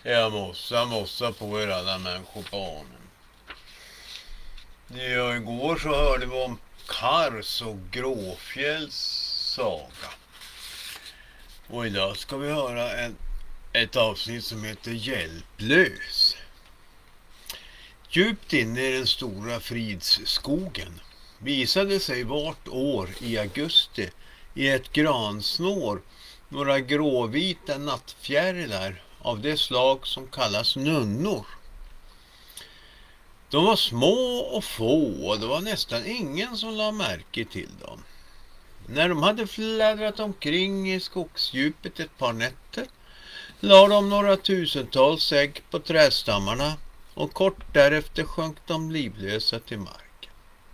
Jag mossa på er alla människor på barnen. Ja, igår så hörde vi om Kars och Gråfjälls saga. Och idag ska vi höra ett avsnitt som heter Hjälplös. Djupt inne i den stora Fridsskogen visade sig vart år i augusti i ett gransnår några gråvita nattfjärilar av det slag som kallas nunnor. De var små och få och det var nästan ingen som la märke till dem. När de hade fläddrat omkring i skogsdjupet ett par nätter la de några tusentals ägg på trädstammarna och kort därefter sjönk de livlösa till marken.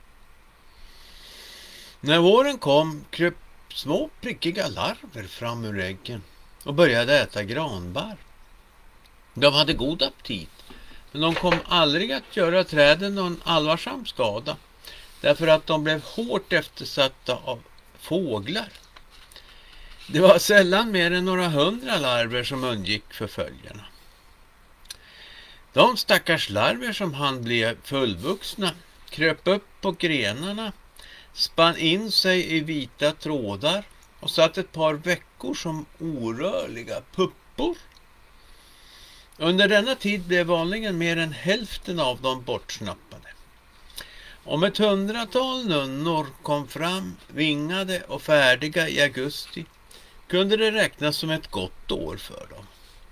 När våren kom kröp små prickiga larver fram ur äggen och började äta granbarr. De hade god aptit, men de kom aldrig att göra träden någon allvarsam skada, därför att de blev hårt eftersatta av fåglar. Det var sällan mer än några 100 larver som undgick förföljarna. De stackars larver som hann bli fullvuxna kröp upp på grenarna, spann in sig i vita trådar och satt ett par veckor som orörliga puppor. Under denna tid blev vanligen mer än hälften av dem bortsnappade. Om ett 100-tal nunnor kom fram vingade och färdiga i augusti kunde det räknas som ett gott år för dem.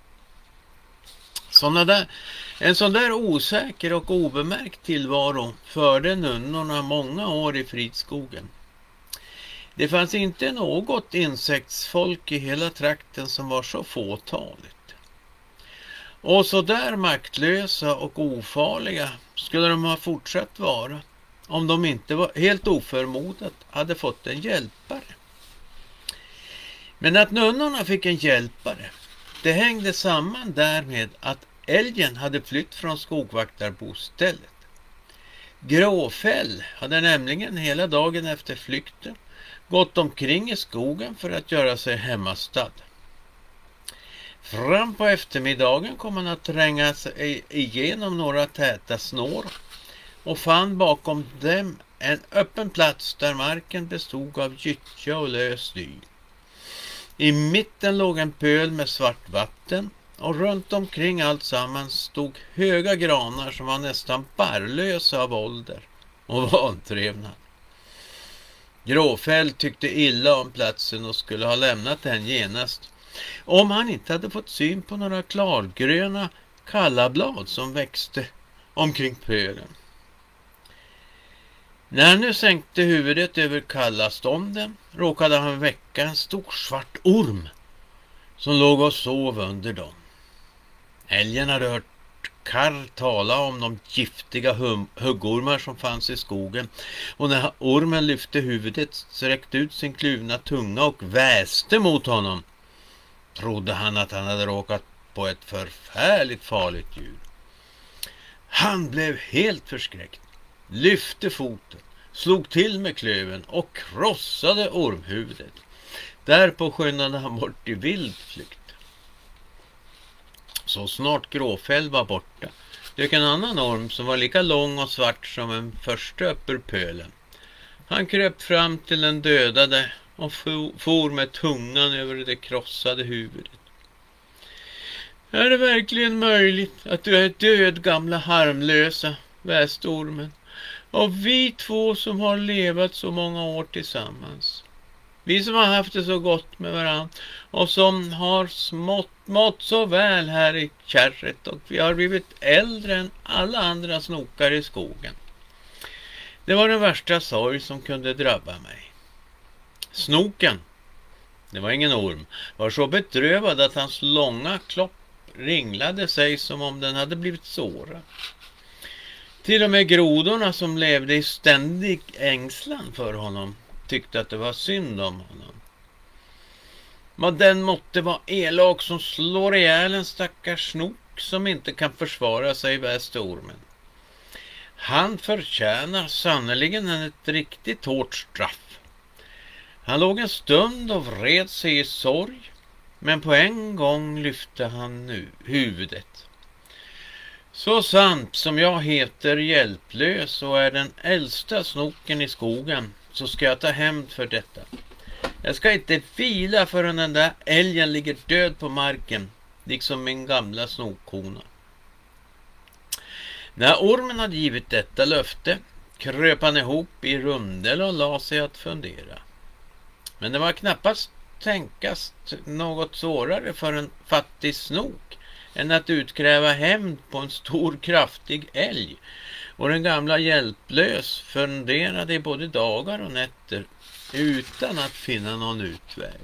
En sån där osäker och obemärkt tillvaro förde nunnorna många år i Fridsskogen. Det fanns inte något insektsfolk i hela trakten som var så fåtaligt. Och så där maktlösa och ofarliga skulle de ha fortsatt vara om de inte var helt oförmodat hade fått en hjälpare. Men att nunnorna fick en hjälpare, det hängde samman därmed att älgen hade flytt från skogvaktarbostället. Gråfäll hade nämligen hela dagen efter flykten gått omkring i skogen för att göra sig hemmastad. Fram på eftermiddagen kom han att tränga sig igenom några täta snår och fann bakom dem en öppen plats där marken bestod av gyttja och lös dy. I mitten låg en pöl med svart vatten och runt omkring allt sammans stod höga granar som var nästan barrlösa av ålder och vantrevnad. Gråfäll tyckte illa om platsen och skulle ha lämnat den genast om han inte hade fått syn på några klargröna kallablad som växte omkring pölen. När han nu sänkte huvudet över kallastånden råkade han väcka en stor svart orm som låg och sov under dem. Älgen hade hört Karr tala om de giftiga huggormar som fanns i skogen, och när ormen lyfte huvudet, sträckte ut sin kluvna tunga och väste mot honom, trodde han att han hade råkat på ett förfärligt farligt djur. Han blev helt förskräckt, lyfte foten, slog till med klöven och krossade ormhuvudet. Därpå skyndade han bort i vild flykt. Så snart Gråfäll var borta dök en annan orm som var lika lång och svart som en första upp ur pölen. Han kröp fram till den dödade och for med tungan över det krossade huvudet. Är det verkligen möjligt att du är död, gamla harmlösa, väste ormen, och vi två som har levat så många år tillsammans? Vi som har haft det så gott med varann och som har mått så väl här i kärret, och vi har blivit äldre än alla andra snokar i skogen. Det var den värsta sorg som kunde drabba mig. Snoken, det var ingen orm, var så bedrövad att hans långa klopp ringlade sig som om den hade blivit sårad. Till och med grodorna som levde i ständig ängslan för honom tyckte att det var synd om honom. Men den måtte vara elak som slår ihjäl en stackars snok som inte kan försvara sig, väste ormen. Han förtjänar sannoliken ett riktigt hårt straff. Han låg en stund och vred sig i sorg, Men på en gång lyfte han nu huvudet. Så sant som jag heter Hjälplös och är den äldsta snoken i skogen, så ska jag ta hämnd för detta. Jag ska inte vila förrän den där älgen ligger död på marken, liksom min gamla snokkona. När ormen hade givit detta löfte kröp han ihop i rundel och la sig att fundera. Men det var knappast tänkas något svårare för en fattig snok än att utkräva hämnd på en stor kraftig älg, och den gamla Hjälplös funderade i både dagar och nätter utan att finna någon utväg.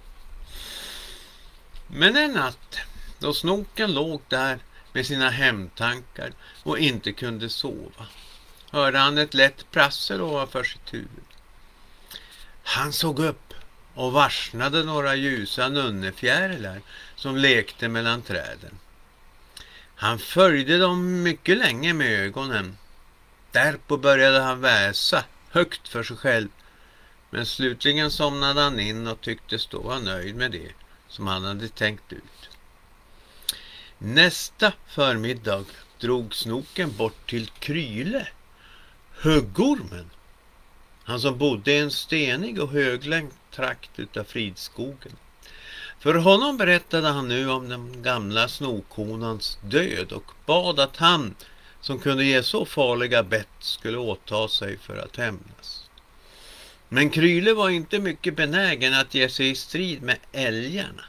Men en natt, då snoken låg där med sina hämndtankar och inte kunde sova, hörde han ett lätt prassel ovanför sitt huvud. Han såg upp och varsnade några ljusa nunnefjärilar som lekte mellan träden. Han följde dem mycket länge med ögonen. Därpå började han väsa högt för sig själv, men slutligen somnade han in och tycktes då vara nöjd med det som han hade tänkt ut. Nästa förmiddag drog snoken bort till Kryle, huggormen, han som bodde i en stenig och höglängd trakt utav Fridskogen. För honom berättade han nu om den gamla snokkonans död och bad att han, som kunde ge så farliga bett, skulle åta sig för att hämnas. Men Kryle var inte mycket benägen att ge sig i strid med älgarna.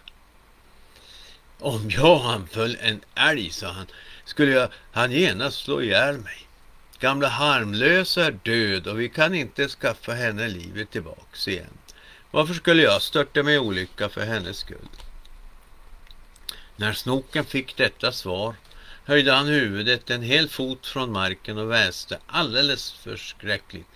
Om jag anföll en älg, sa han, skulle han genast slå ihjäl mig. Gamla Harmlösa är död och vi kan inte skaffa henne livet tillbaks igen. Varför skulle jag störta mig olycka för hennes skull? När snoken fick detta svar höjde han huvudet en hel fot från marken och väste alldeles förskräckligt.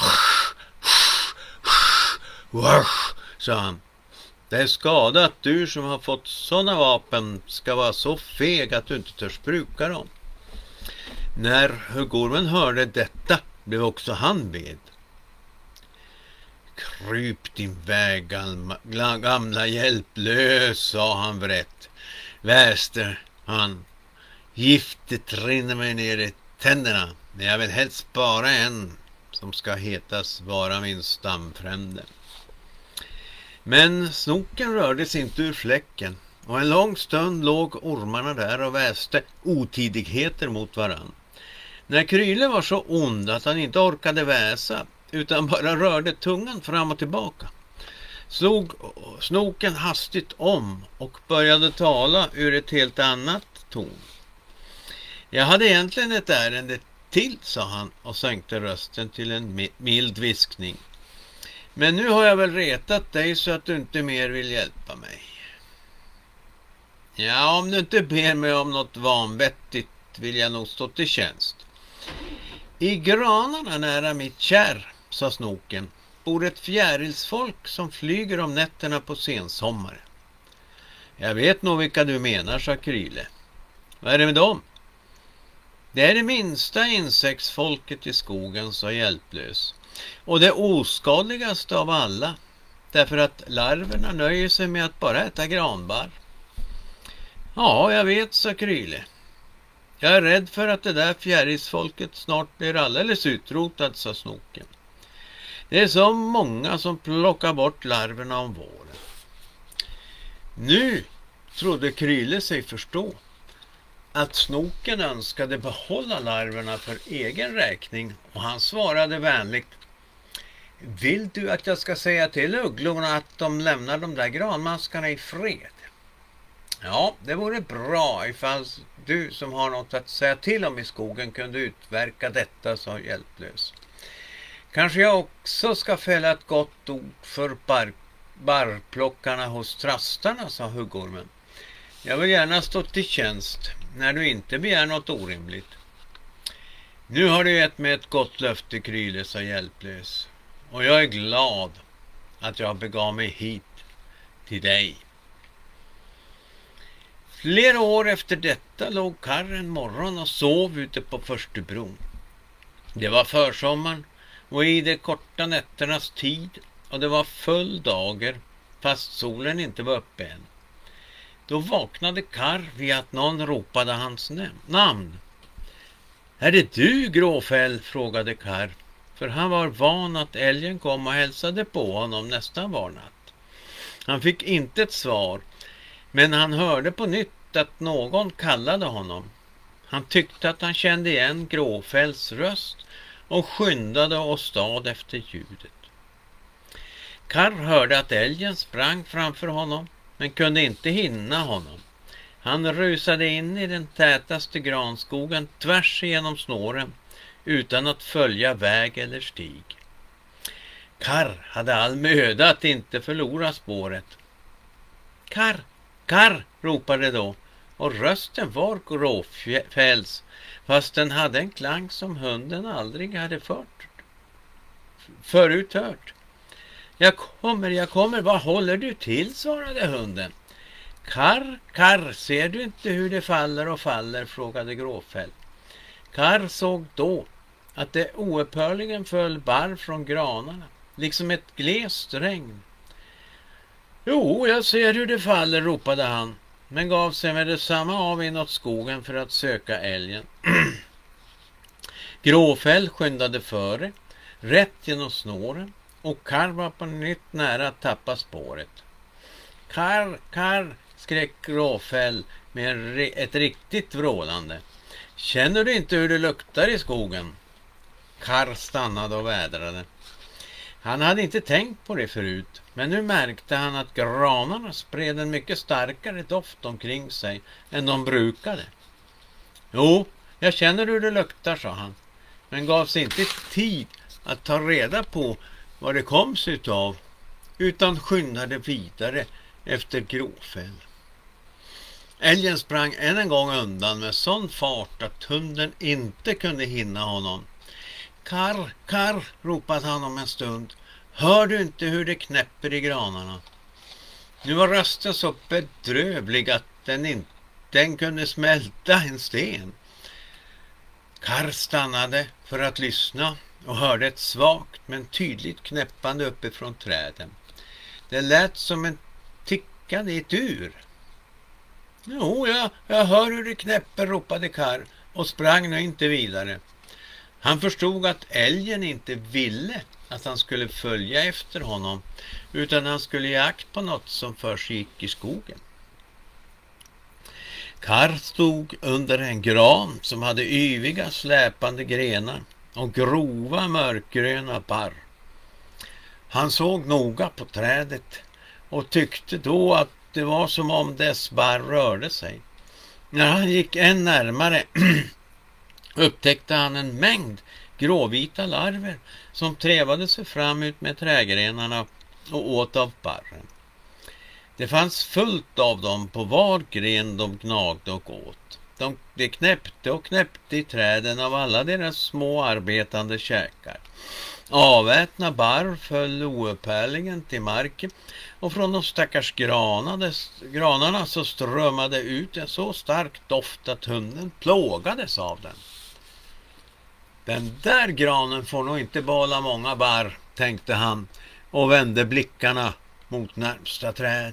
Wasch, sa han. Det är skada att du som har fått sådana vapen ska vara så feg att du inte törs bruka dem. När huggormen hörde detta blev också han ved. Kryp din väg, gamla Hjälplös, sa han vrätt. Väste han. Giftet rinner mig ner i tänderna, men jag vill helst spara en som ska hetas vara min stamfrände. Men snoken rördes inte ur fläcken, och en lång stund låg ormarna där och väste otidigheter mot varann. När Kryle var så ond att han inte orkade väsa utan bara rörde tungan fram och tillbaka, slog snoken hastigt om och började tala ur ett helt annat ton. Jag hade egentligen ett ärende till, sa han och sänkte rösten till en mild viskning. Men nu har jag väl retat dig så att du inte mer vill hjälpa mig. Ja, om du inte ber mig om något vanvettigt vill jag nog stå till tjänst. I granarna nära mitt kärr, sa snoken, bor ett fjärilsfolk som flyger om nätterna på sensommaren. Jag vet nog vilka du menar, sa Kryle. Vad är det med dem? Det är det minsta insektsfolket i skogen, sa Hjälplös. Och det oskadligaste av alla, därför att larverna nöjer sig med att bara äta granbar. Ja, jag vet, sa Kryle. Jag är rädd för att det där fjärilsfolket snart blir alldeles utrotat, sa snoken. Det är så många som plockar bort larverna om våren. Nu trodde Kryle sig förstå att snoken önskade behålla larverna för egen räkning, och han svarade vänligt. Vill du att jag ska säga till ugglorna att de lämnar de där granmaskarna i fred? Ja, det vore bra ifall du som har något att säga till om i skogen kunde utverka detta, sa Hjälplös. Kanske jag också ska fälla ett gott ord för barrplockarna hos trastarna, sa huggormen. Jag vill gärna stå till tjänst när du inte begär något orimligt. Nu har du gett mig ett gott löfte, Kryle, sa Hjälplös. Och jag är glad att jag begav mig hit till dig. Flera år efter detta låg Karr en morgon och sov ute på Förstebron. Det var försommaren och i de korta nätternas tid, och det var full dager fast solen inte var uppe än. Då vaknade Karr vid att någon ropade hans namn. Är det du, Gråfäll? Frågade Karr, för han var van att älgen kom och hälsade på honom nästan var natt. Han fick inte ett svar, men han hörde på nytt att någon kallade honom. Han tyckte att han kände igen Gråfälls röst och skyndade och stad efter ljudet. Karr hörde att älgen sprang framför honom, men kunde inte hinna honom. Han rusade in i den tätaste granskogen tvärs igenom snåren utan att följa väg eller stig. Karr hade all möda att inte förlora spåret. Karr, Karr, ropade då, och rösten var Gråfälls, fast den hade en klang som hunden aldrig hade förut hört. Jag kommer, vad håller du till, svarade hunden. Karr, Karr, ser du inte hur det faller och faller, frågade Gråfäll. Karr såg då att det oupphörligen föll barr från granarna, liksom ett glest regn. Jo, jag ser hur det faller, ropade han, men gav sig med detsamma av inåt skogen för att söka älgen. Gråfäll skyndade före, rätt genom snåren, och Karr var på nytt nära att tappa spåret. Karr, Karr, skrek Gråfäll med ett riktigt vrålande. Känner du inte hur det luktar i skogen? Karr stannade och vädrade. Han hade inte tänkt på det förut, men nu märkte han att granarna spred en mycket starkare doft omkring sig än de brukade. Jo, jag känner hur det luktar, sa han, men gav sig inte tid att ta reda på vad det kom sig utav, utan skyndade vidare efter Gråfäll. Älgen sprang än en gång undan med sån fart att hunden inte kunde hinna honom. Karr, Karr, ropade han om en stund. Hör du inte hur det knäpper i granarna? Nu var rösten så bedrövlig att den kunde smälta en sten. Karr stannade för att lyssna och hörde ett svagt men tydligt knäppande uppifrån träden. Det lät som en tickande i ett ur. Jo, jag hör hur det knäpper, ropade Karr och sprang nu inte vidare. Han förstod att älgen inte ville att han skulle följa efter honom, utan han skulle ge akt på något som försiggick i skogen. Karr stod under en gran som hade yviga släpande grenar och grova mörkgröna barr. Han såg noga på trädet och tyckte då att det var som om dess barr rörde sig. När han gick än närmare upptäckte han en mängd gråvita larver som trevade sig fram ut med trägrenarna och åt av barren. Det fanns fullt av dem på var gren de gnagde och åt. De knäppte och knäppte i träden av alla deras små arbetande käkar. Avätna barr föll oupphörligen till marken, och från de stackars granarna så strömmade ut en så stark doft att hunden plågades av den. Den där granen får nog inte behålla många barr, tänkte han och vände blickarna mot närmsta träd.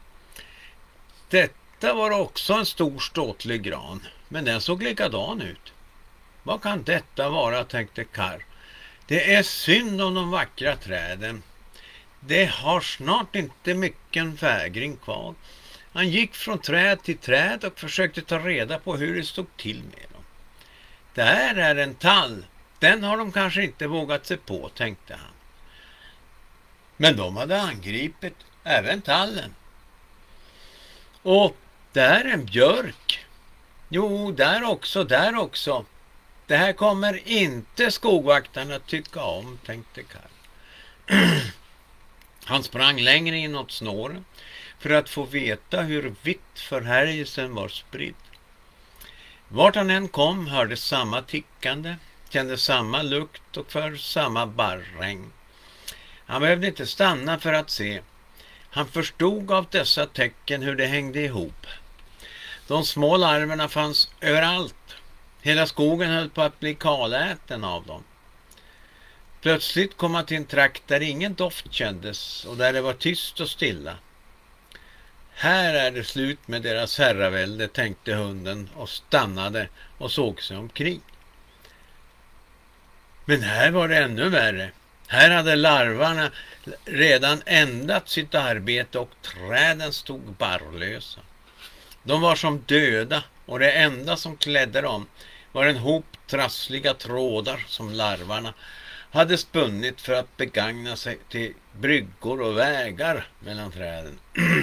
Detta var också en stor ståtlig gran, men den såg likadan ut. Vad kan detta vara, tänkte Karr. Det är synd om de vackra träden. Det har snart inte mycket fägring kvar. Han gick från träd till träd och försökte ta reda på hur det stod till med dem. Där är en tall. Den har de kanske inte vågat sig på, tänkte han. Men de hade angripit även tallen. Och där är en björk. Jo, där också. Det här kommer inte skogvaktarna tycka om, tänkte Karr. Han sprang längre inåt snåren för att få veta hur vitt förhärjelsen var spridd. Vart han än kom hörde samma tickande, kände samma lukt och för samma barrregn. Han behövde inte stanna för att se. Han förstod av dessa tecken hur det hängde ihop. De små larverna fanns överallt. Hela skogen höll på att bli kaläten av dem. Plötsligt kom han till en trakt där ingen doft kändes och där det var tyst och stilla. Här är det slut med deras herravälde, tänkte hunden och stannade och såg sig omkring. Men här var det ännu värre. Här hade larvarna redan ändat sitt arbete och träden stod barrlösa. De var som döda och det enda som klädde dem var en hop trassliga trådar som larvarna hade spunnit för att begagna sig till bryggor och vägar mellan träden.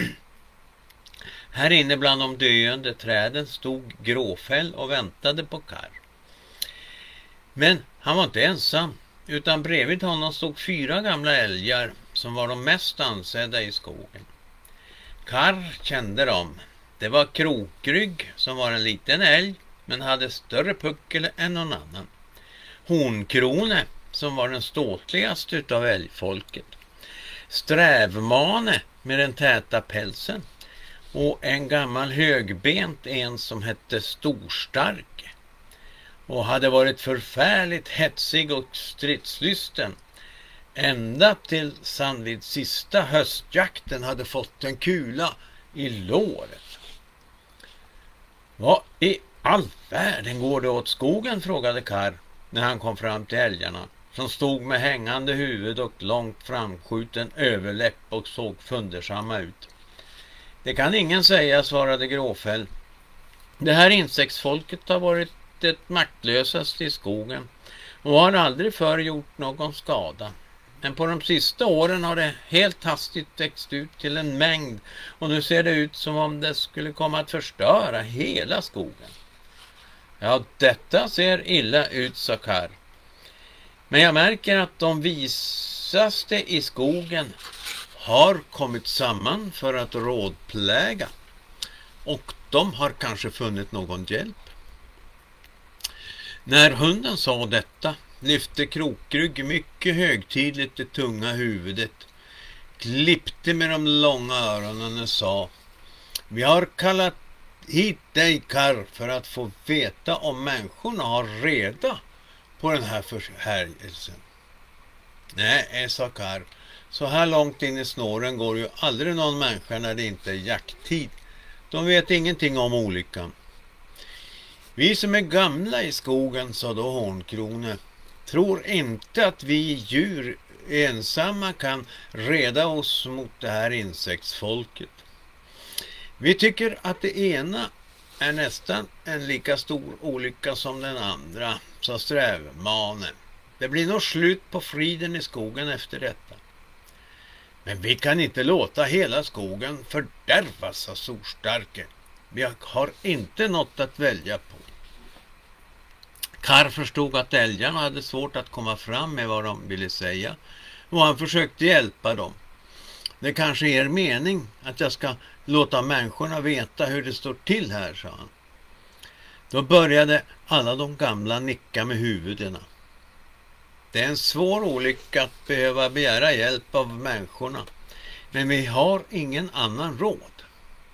Här inne bland de döende träden stod Gråfäll och väntade på Karr. Men han var inte ensam, utan bredvid honom stod 4 gamla älgar som var de mest ansedda i skogen. Karr kände dem. Det var Krokrygg som var en liten älg men hade större puckel än någon annan. Hornkrone som var den ståtligaste utav älgfolket. Strävmane med den täta pälsen och en gammal högbent en som hette Storstark och hade varit förfärligt hetsig och stridslysten ända tills han vid sista höstjakten hade fått en kula i låret. Vad i all världen går det åt skogen, frågade Karr när han kom fram till älgarna som stod med hängande huvud och långt framskjuten överläpp och såg fundersamma ut. Det kan ingen säga, svarade Gråfäll. Det här insektsfolket har varit det maktlösaste i skogen och har aldrig förr gjort någon skada. Men på de sista åren har det helt hastigt växt ut till en mängd och nu ser det ut som om det skulle komma att förstöra hela skogen. Ja, detta ser illa ut, sa Karr. Men jag märker att de visaste i skogen har kommit samman för att rådpläga och de har kanske funnit någon hjälp. När hunden sa detta lyfte Krokrygg mycket högtidligt det tunga huvudet, klippte med de långa öronen och sa: Vi har kallat hit dig, Karr, för att få veta om människorna har reda på den här förhärjelsen. Nej, sa Karr, så här långt in i snåren går ju aldrig någon människa när det inte är jakttid. De vet ingenting om olyckan. Vi som är gamla i skogen, sa då Hornkrone, tror inte att vi djur ensamma kan reda oss mot det här insektsfolket. Vi tycker att det ena är nästan en lika stor olycka som den andra, sa Strävmane. Det blir nog slut på friden i skogen efter detta. Men vi kan inte låta hela skogen fördärvas, sa Storstarke. Vi har inte något att välja på. Karr förstod att älgarna hade svårt att komma fram med vad de ville säga och han försökte hjälpa dem. Det kanske är mening att jag ska låta människorna veta hur det står till här, sa han. Då började alla de gamla nicka med huvudena. Det är en svår olycka att behöva begära hjälp av människorna, men vi har ingen annan råd.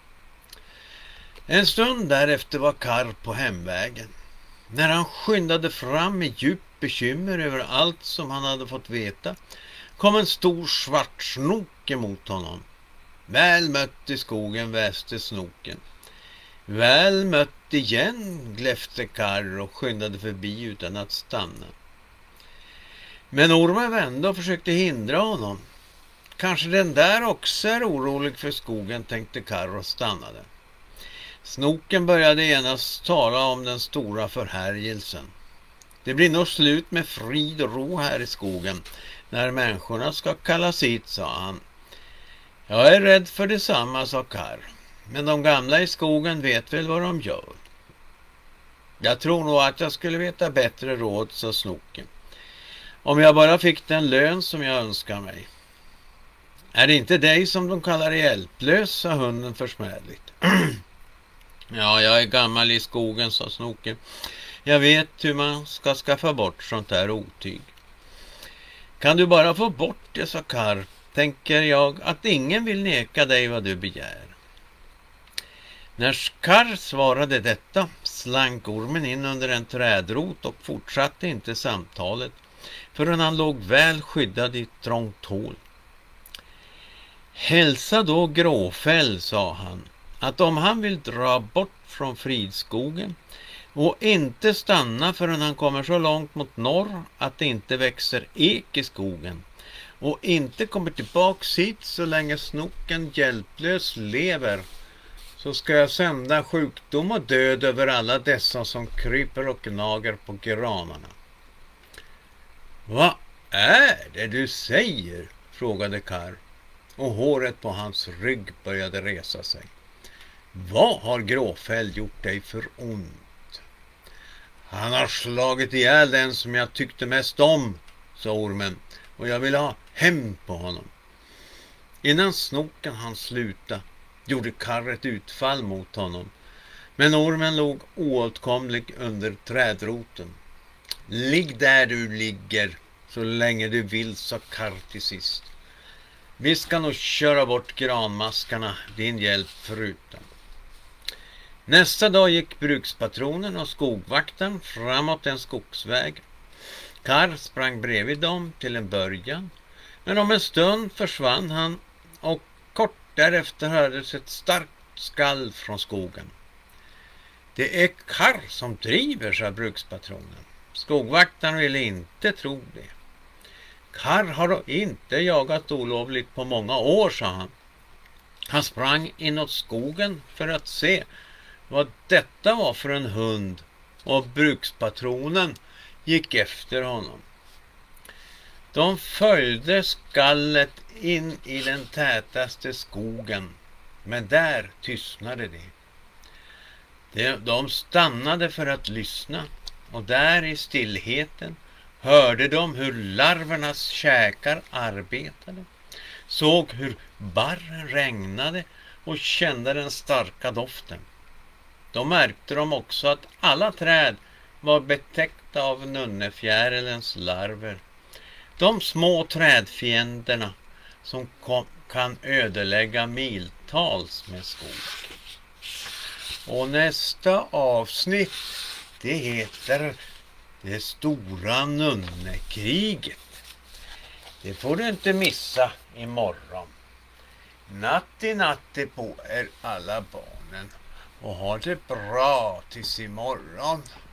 En stund därefter var Karr på hemvägen. När han skyndade fram med djup bekymmer över allt som han hade fått veta kom en stor svart snok emot honom. Väl mött i skogen, väste snoken. Väl mött igen, gläfte Karr och skyndade förbi utan att stanna. Men ormen vände och försökte hindra honom. Kanske den där också är orolig för skogen, tänkte Karr och stannade. Snoken började genast tala om den stora förhärjelsen. Det blir nog slut med frid och ro här i skogen när människorna ska kallas hit, sa han. Jag är rädd för detsamma, sa Karr. Men de gamla i skogen vet väl vad de gör. Jag tror nog att jag skulle veta bättre råd, sa snoken. Om jag bara fick den lön som jag önskar mig. Är det inte dig som de kallar hjälplös, sa hunden försmädligt. Ja, jag är gammal i skogen, sa snoken. Jag vet hur man ska skaffa bort sånt här otyg. Kan du bara få bort det, sa Karr, tänker jag att ingen vill neka dig vad du begär. När Karr svarade detta slank ormen in under en trädrot och fortsatte inte samtalet förrän han låg väl skyddad i ett trångt hål. Hälsa då Gråfäll, sa han, att om han vill dra bort från Fridskogen och inte stanna förrän han kommer så långt mot norr att det inte växer ek i skogen och inte kommer tillbaks hit så länge Snoken hjälplös lever, så ska jag sända sjukdom och död över alla dessa som kryper och gnager på granarna. Vad är det du säger? Frågade Karr, och håret på hans rygg började resa sig. Vad har Gråfäll gjort dig för ont? Han har slagit ihjäl den som jag tyckte mest om, sa ormen, och jag vill ha hem på honom. Innan Snoken han sluta gjorde Karr ett utfall mot honom, men ormen låg oåtkomlig under trädroten. Ligg där du ligger så länge du vill, sa Karr till sist. Vi ska nog köra bort granmaskarna, din hjälp förutom. Nästa dag gick brukspatronen och skogvakten framåt en skogsväg. Karr sprang bredvid dem till en början, men om en stund försvann han och kort därefter hördes ett starkt skall från skogen. Det är Karr som driver, sa brukspatronen. Skogvakten ville inte tro det. Karr har då inte jagat olovligt på många år, sa han. Han sprang inåt skogen för att se vad detta var för en hund, och brukspatronen gick efter honom. De följde skallet in i den tätaste skogen, men där tystnade det. De stannade för att lyssna, och där i stillheten hörde de hur larvernas käkar arbetade, såg hur barren regnade och kände den starka doften. Då märkte de också att alla träd var betäckta av nunnefjärilens larver, de små trädfienderna som kan ödelägga miltals med skog. Och nästa avsnitt, det heter Det stora nunnekriget. Det får du inte missa imorgon. Natti på er alla barnen, och ha det bra tills imorgon.